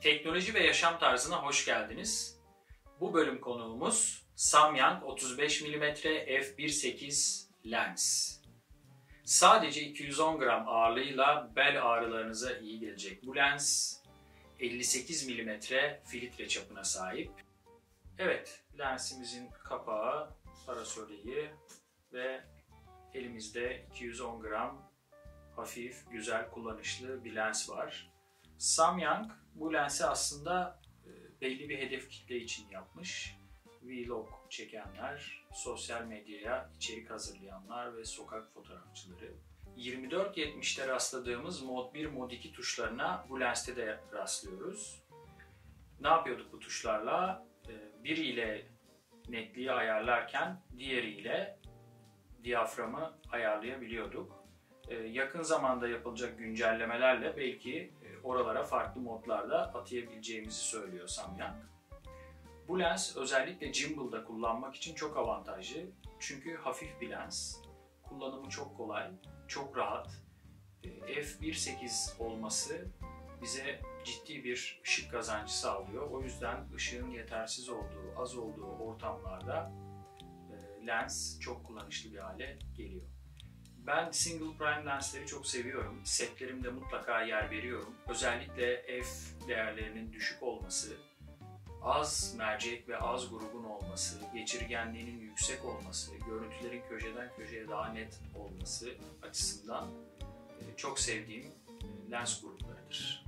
Teknoloji ve yaşam tarzına hoş geldiniz. Bu bölüm konuğumuz Samyang 35 mm f1.8 lens. Sadece 210 gram ağırlığıyla bel ağrılarınıza iyi gelecek bu lens 58 mm filtre çapına sahip. Evet, lensimizin kapağı, parasoliği ve elimizde 210 gram hafif, güzel, kullanışlı bir lens var. Samyang bu lensi aslında belli bir hedef kitle için yapmış. Vlog çekenler, sosyal medyaya içerik hazırlayanlar ve sokak fotoğrafçıları. 24-70'te rastladığımız Mod 1, Mod 2 tuşlarına bu lenste de rastlıyoruz. Ne yapıyorduk bu tuşlarla? Biriyle netliği ayarlarken diğeriyle diyaframı ayarlayabiliyorduk. Yakın zamanda yapılacak güncellemelerle belki oralara farklı modlarda atayabileceğimizi söylüyor Samyang. Bu lens özellikle gimbal'da kullanmak için çok avantajlı. Çünkü hafif bir lens, kullanımı çok kolay, çok rahat. f1.8 olması bize ciddi bir ışık kazancı sağlıyor. O yüzden ışığın yetersiz olduğu, az olduğu ortamlarda lens çok kullanışlı bir hale geliyor. Ben single prime lensleri çok seviyorum. Setlerimde mutlaka yer veriyorum. Özellikle f değerlerinin düşük olması, az mercek ve az grubun olması, geçirgenliğinin yüksek olması, görüntülerin köşeden köşeye daha net olması açısından çok sevdiğim lens gruplarıdır.